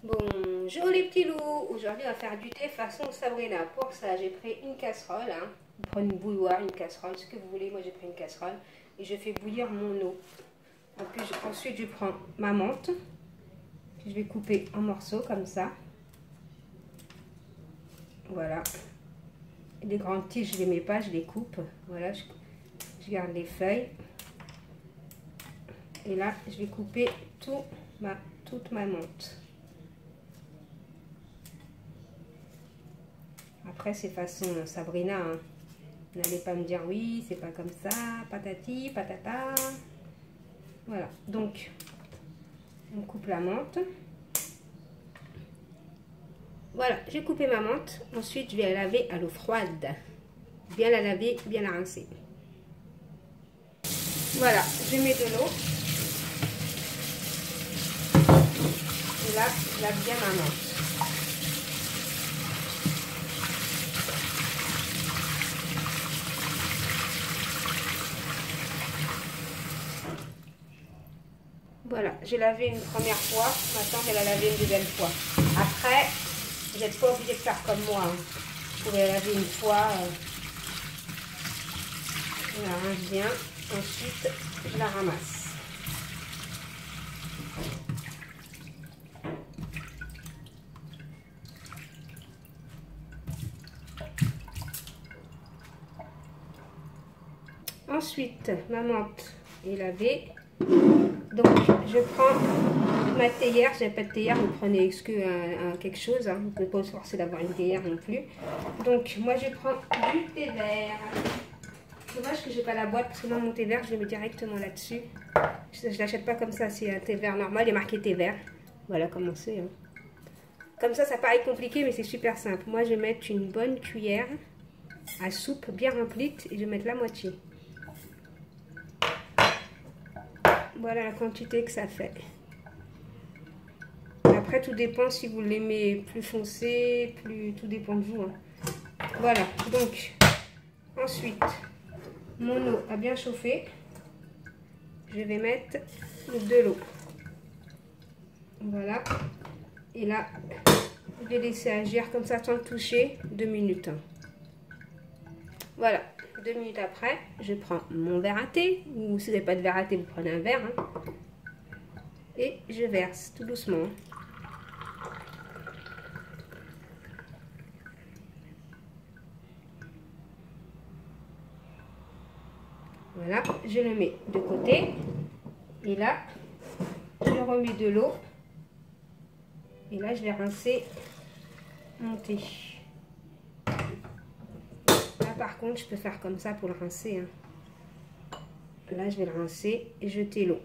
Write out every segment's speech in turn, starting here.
Bonjour les petits loups, aujourd'hui on va faire du thé façon Sabrina. Pour ça j'ai pris une casserole, vous prenez une bouilloire, une casserole, ce que vous voulez, moi j'ai pris une casserole et je fais bouillir mon eau. Ensuite je prends ma menthe, que je vais couper en morceaux comme ça. Voilà, les grandes tiges je les mets pas, je les coupe, voilà, je garde les feuilles. Et là je vais couper toute ma menthe. Après, c'est façon Sabrina. N'allez pas me dire oui, c'est pas comme ça, patati, patata. Voilà, donc, on coupe la menthe. Voilà, j'ai coupé ma menthe. Ensuite, je vais la laver à l'eau froide. Bien la laver, bien la rincer. Voilà, je mets de l'eau. Et là, je lave bien ma menthe. Voilà, j'ai lavé une première fois, maintenant je vais la laver une deuxième fois. Après, vous n'êtes pas obligé de faire comme moi. Vous pouvez la laver une fois, je la rince bien, ensuite je la ramasse. Ensuite, ma menthe est lavée. Donc, je prends ma théière. Si vous n'avez pas de théière, vous prenez quelque chose. Vous ne pouvez pas se forcer d'avoir une théière non plus. Donc, moi, je prends du thé vert. Dommage que je n'ai pas la boîte, parce que sinon, mon thé vert, je le mets directement là-dessus. Je ne l'achète pas comme ça, c'est un thé vert normal. Il est marqué thé vert. Voilà comment c'est. Comme ça paraît compliqué, mais c'est super simple. Moi, je vais mettre une bonne cuillère à soupe bien remplie et je vais mettre la moitié. Voilà la quantité que ça fait. Après, tout dépend si vous l'aimez plus foncé, tout dépend de vous. Voilà, donc, ensuite, mon eau a bien chauffé. Je vais mettre de l'eau. Voilà. Et là, je vais laisser agir comme ça sans le toucher 2 minutes. Voilà. 2 minutes après, je prends mon verre à thé, ou si vous n'avez pas de verre à thé, vous prenez un verre, et je verse tout doucement. Voilà, je le mets de côté, et là, je remets de l'eau, et là, je vais rincer mon thé. Par contre, je peux faire comme ça pour le rincer. Là, je vais le rincer et jeter l'eau.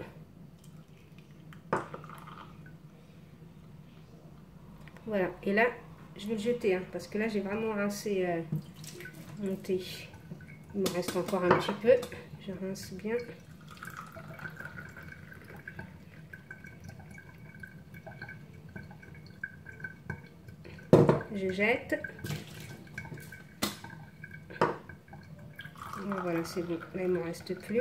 Voilà. Et là, je vais le jeter parce que là, j'ai vraiment rincé mon thé. Il me reste encore un petit peu. Je rince bien. Je jette. Voilà, c'est bon. Là, il ne me reste plus.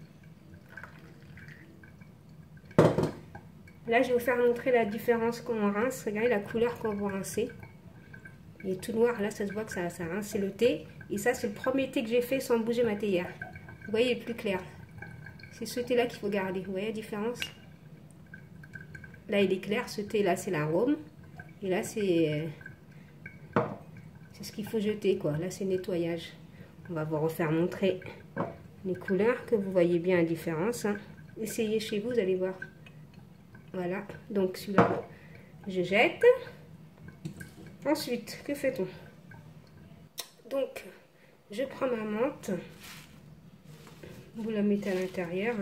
Là, je vais vous faire montrer la différence quand on rince. Regardez la couleur quand vous rincez. Il est tout noir. Là, ça se voit que ça rince. C'est le thé. Et ça, c'est le premier thé que j'ai fait sans bouger ma théière. Vous voyez, il est plus clair. C'est ce thé-là qu'il faut garder. Vous voyez la différence? Là, il est clair. Ce thé-là, c'est l'arôme. Et là, c'est ce qu'il faut jeter, quoi. Là, c'est nettoyage. On va vous refaire montrer les couleurs, que vous voyez bien la différence. Essayez chez vous, vous allez voir. Voilà, donc celui-là, je jette. Ensuite, que fait-on? Donc, je prends ma menthe. Vous la mettez à l'intérieur.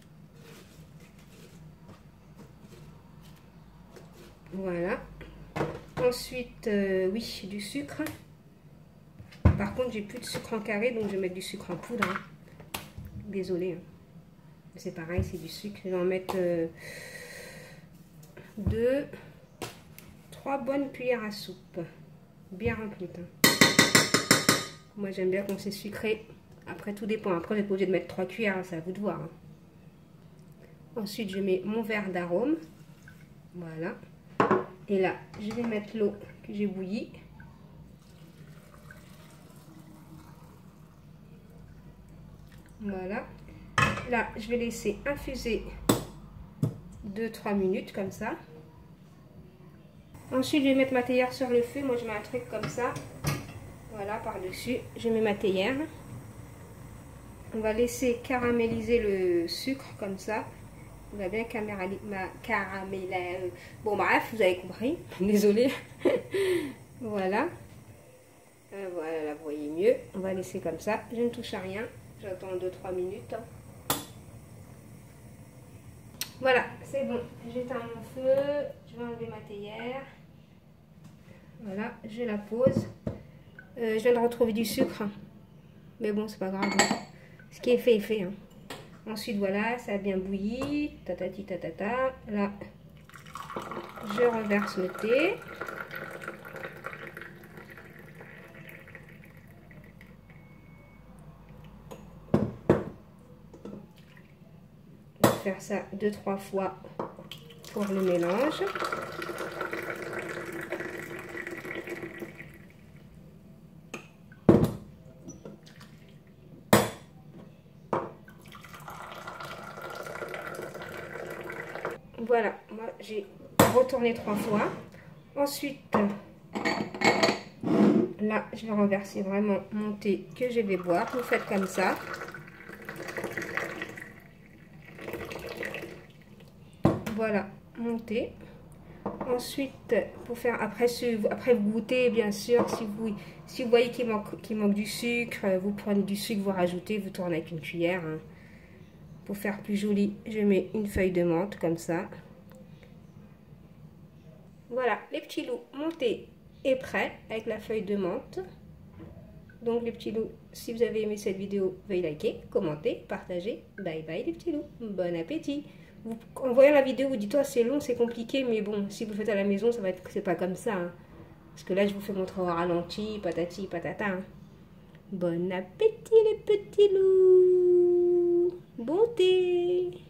Voilà. Ensuite, oui, du sucre. Par contre, j'ai plus de sucre en carré, donc je vais mettre du sucre en poudre. Désolée. C'est pareil, c'est du sucre. Je vais en mettre 3 bonnes cuillères à soupe. Bien remplies. Moi, j'aime bien quand c'est sucré. Après, tout dépend. Après, vous n'êtes pas obligé de mettre 3 cuillères, c'est à vous de voir. Ensuite, je mets mon verre d'arôme. Voilà. Et là, je vais mettre l'eau que j'ai bouillie. Voilà. Là, je vais laisser infuser 2-3 minutes comme ça. Ensuite, je vais mettre ma théière sur le feu. Moi, je mets un truc comme ça. Voilà, par-dessus. Je mets ma théière. On va laisser caraméliser le sucre comme ça. On va bien caraméliser. Bon, bref, vous avez compris. Désolée. Voilà. Voilà, là, vous voyez mieux. On va laisser comme ça. Je ne touche à rien. J'attends 2-3 minutes. Voilà, c'est bon. J'éteins mon feu. Je vais enlever ma théière. Voilà, je la pose. Je viens de retrouver du sucre. Mais bon, c'est pas grave. Ce qui est fait est fait. Hein. Ensuite, voilà, ça a bien bouilli. Tatati tatata. Là, je renverse le thé. Je vais faire ça 2-3 fois pour le mélange. Voilà, moi j'ai retourné 3 fois. Ensuite, là, je vais renverser vraiment mon thé que je vais boire. Vous faites comme ça. Voilà, mon thé. Ensuite, pour faire après vous goûtez, bien sûr, si vous voyez qu'il manque du sucre, vous prenez du sucre, vous rajoutez, vous tournez avec une cuillère. Hein. Pour faire plus joli, je mets une feuille de menthe comme ça. Voilà, les petits loups, mon thé est prêt avec la feuille de menthe. Donc les petits loups, si vous avez aimé cette vidéo, veuillez liker, commenter, partager. Bye bye les petits loups, bon appétit. En voyant la vidéo, vous dites, oh, c'est long, c'est compliqué, mais bon, si vous le faites à la maison, ça va être, c'est pas comme ça. Hein. Parce que là, je vous fais montrer au ralenti, patati, patata. Hein. Bon appétit les petits loups. Bon thé.